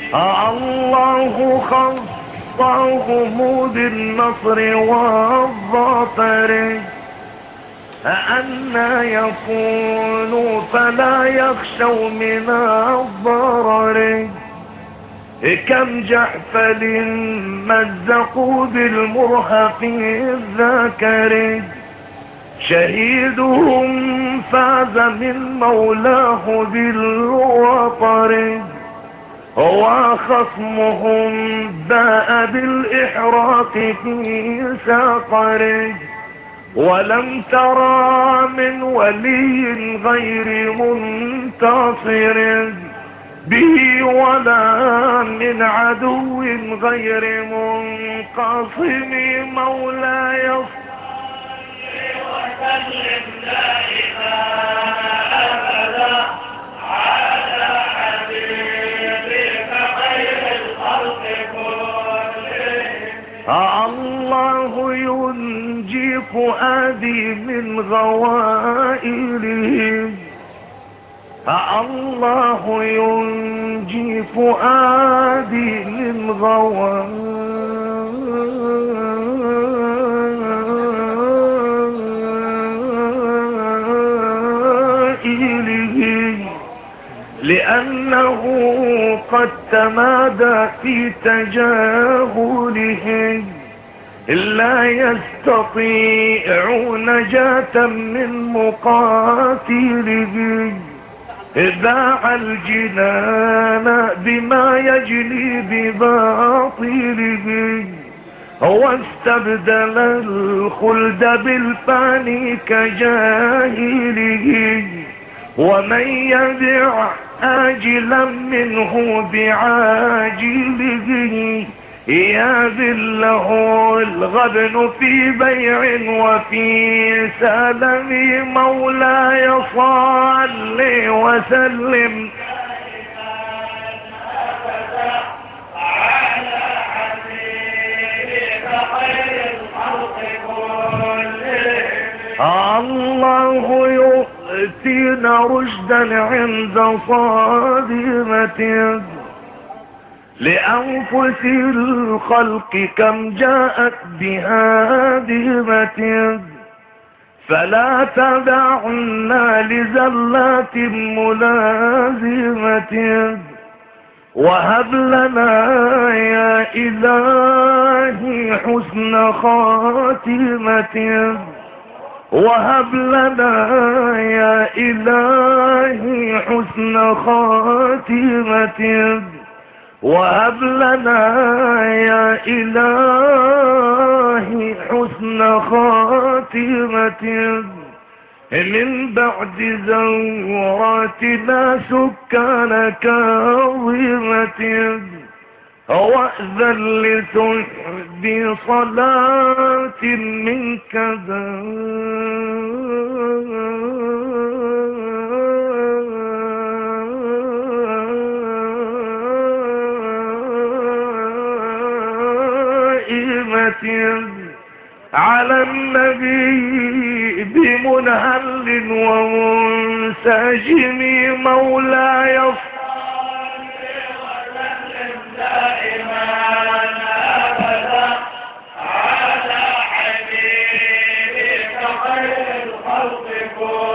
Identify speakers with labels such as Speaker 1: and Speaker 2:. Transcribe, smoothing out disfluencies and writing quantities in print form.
Speaker 1: الله خصهم بالنصر والظفر، أأنى يكونوا فلا يخشوا من الضرر. كم جحفل مزقوا بالمرهف الذاكر، شهيدهم فاز من مولاه بالوطر، وخصمهم باء بالإحراق في ساقر. ولم ترى من ولي غير منتصر به، ولا من عدو غير منقصم. مولاي وسلم دائما أبدا على حبيبك خير الخلق كلهم. الله ينجي فؤادي من غوائلهم، الله ينجي فؤادي من غوائلهم، لأنه قد تمادى في تجاهلهم. لا يستطيعون نجاة من مقاتلهم، باع الجنان بما يجلي بباطله، واستبدل الخلد بالفاني كجاهله. ومن يبع آجلا منه بعاجله، يذله الغبن في بيع وفي سلم. مولاي صل وسلم على حبيبك خير الخلق كلهم. الله يؤتينا رشدا عند صادمة، لأنفس الخلق كم جاءت بهادمة. فلا تدعنا لزلات ملازمة، وهب لنا يا إلهي حسن خاتمة. وهب لنا يا إلهي حسن خاتمة. وهب لنا يا إلهي حسن خاتمة. من بعد زوراتنا سكان كاظمة، وأذن لسحب صلاة منك على النبي بمنهل ومنسجم. مولاي صل وسلم دائما أبدا على حبيبك خير الخلق كلهم.